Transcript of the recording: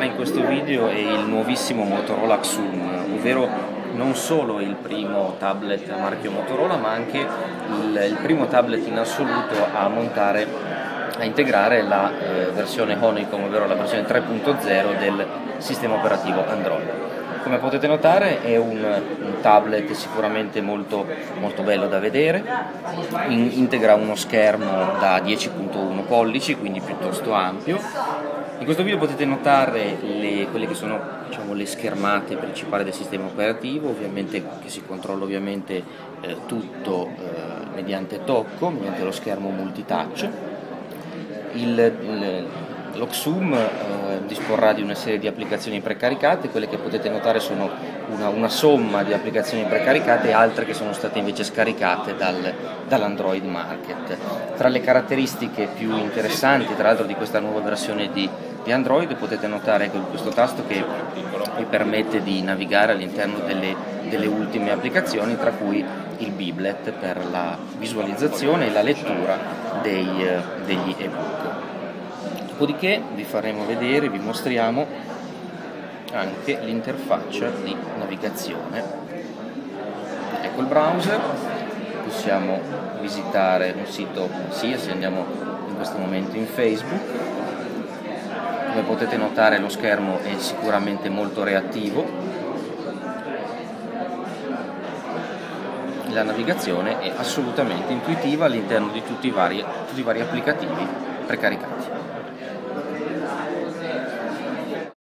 notare in questo video è il nuovissimo Motorola Xoom, ovvero non solo il primo tablet a marchio Motorola, ma anche il primo tablet in assoluto a integrare la versione Honeycomb, ovvero la versione 3.0 del sistema operativo Android. Come potete notare è un tablet sicuramente molto bello da vedere, integra uno schermo da 10.1 pollici, quindi piuttosto ampio. In questo video potete notare quelle che sono, diciamo, le schermate principali del sistema operativo, ovviamente che si controlla tutto mediante tocco, mediante lo schermo multitouch. Lo Xoom disporrà di una serie di applicazioni precaricate. Quelle che potete notare sono una somma di applicazioni precaricate e altre che sono state invece scaricate dall'Android Market. Tra le caratteristiche più interessanti, tra l'altro, di questa nuova versione di Android potete notare questo tasto che vi permette di navigare all'interno delle ultime applicazioni, tra cui il Biblet per la visualizzazione e la lettura degli ebook. Dopodiché vi mostriamo anche l'interfaccia di navigazione. Ecco il browser, possiamo visitare un sito qualsiasi, andiamo in questo momento in Facebook. Come potete notare lo schermo è sicuramente molto reattivo, la navigazione è assolutamente intuitiva all'interno di tutti i vari applicativi precaricati.